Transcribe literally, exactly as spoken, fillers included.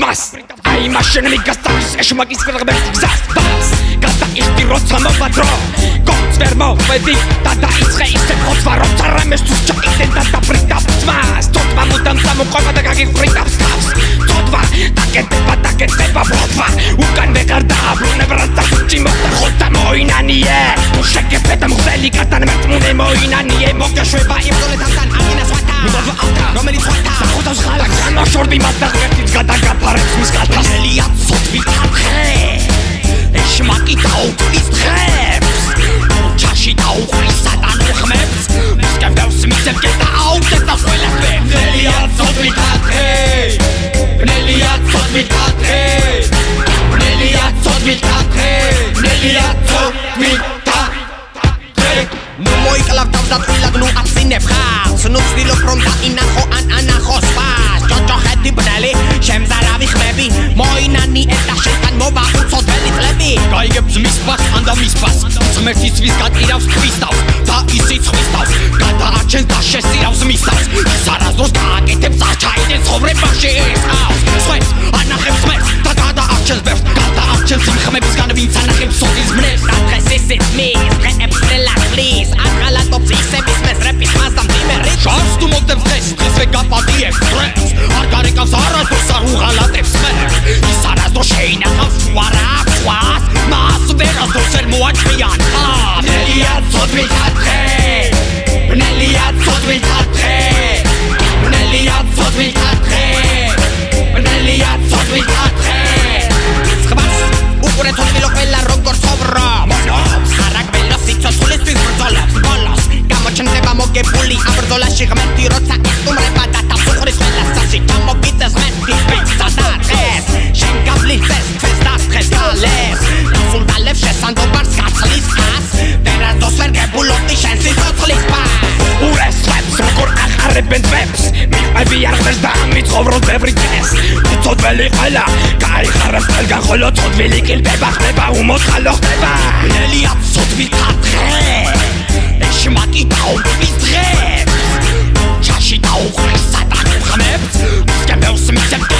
მას აი მაშინ მიგასტავის ეშმაკის გრღმერთ გზას ბას გადაიხდი როცა მოვადრო გოც ვერ მოვედი და დაიწყე ისე ხოცვა როცა რამეს თუ ჩაიდენ და დაბრიდავს მას თოთვა მუდამ სამოყვება და გაგიხრიდავს თავს თოთვა დაკეთება დაკეთება ბოთვა უკან ვეღარ დააბრუნებ რათა სუჭი მოხდა ხოთა მოინანიე თუ შეგეფედა მღელი გადანმერწმუნე მოინანიე მოგაშვება იმდოლეთთან აღინას ვათა მიბოძვა ავთა რომელიც ვათა სახუთავს ხალა განაშორდი მათ და ღერთიც გადაგაფარებს მის კალთას ელია ცოტვი კათხე ეშმაკი დაუყრის დღებს ჩაში დაუყრის სატანო ხმებს მისკენ ბევრს მიცემ და აუგდეს და ყველას ვებს ელია ცოტვი კათხე ელია ცოტვი კათხე ელია ცოტვი კათხე ელია ცოტვი კათხე ნუ მოიკლავ თავს და თვილად ნუ აცინებ ხალხს ნუ ვცდილობ რომ დაინახო ან ანახოს პას ჯოჯო ხედი ბრელი შემზარავი ხმები მოინანი და შენთან მოვა უცოდველი წლები გაიგებ ძმის პას ან და მის პას ღმერთი ცვის გატირავს ქვისტავს და ისიც ხვისტავს გადაარჩენს და შესწირავს მისავს ის არასდროს გააკეთებს აჩაიდენ ცხოვრებაში ეს ხავს სხვებს ანახებს ღმერთს და გადაარჩენს ბევრს გადაარჩენს იმ ხმებისგან ვინც ანახებს სოდის მნეს და დღეს ისიც მის დღეებს რელაქსლის აღალატობს ისების მეს რეპის მასამ დიმერი შანს თუ მოგდებს დღეს დღესვე გაპატიებს დღეს არ გარეკავს არასდროს არ უღალატებს ღმერთს ის არასდროს შეინახავს ვარა ყვას მას ვერასდროს ვერ მოაჩვიან ელია ცოტვი კათხე ელია ცოტვი კათხე ელია ცოტვი კათხე ელია ცოტვი კათხე ხმას უყურე თოთვილო ყველა როგორ ცხოვრობს არაგველო სიცოცხლისთვის ბრძოლობს ბოლოს გამოჩნდება მოგებული აბრძოლაში ღმერთი როცა ისტუმრება და თავს უყრის ყველა საში გამოგიწევს ღმერთი ფეცსა და დღეს შენ გავლიცეს თვეს და დღეს გალეს სულ დალებს შესანდობარს გაცლის ას ვერასდროს ვერ გებულობდი შენ სიცოცხლის პას ურეს ხმებს როგორ აღარებენ თვებს მიყვები არ ხდეს და მიცხოვროთ ბევრი დღეს უცოდველი ყველა გაიხარებს ყველგან ხოლო ცოდვილი კილდება ხდება უმოთხალო ხდება ელია ცოდვი კათხე ეშმაკი დაუყრის დღებს ჩაში დაუყრის სატანო ხმებს მისკენ ბევრს მიცემ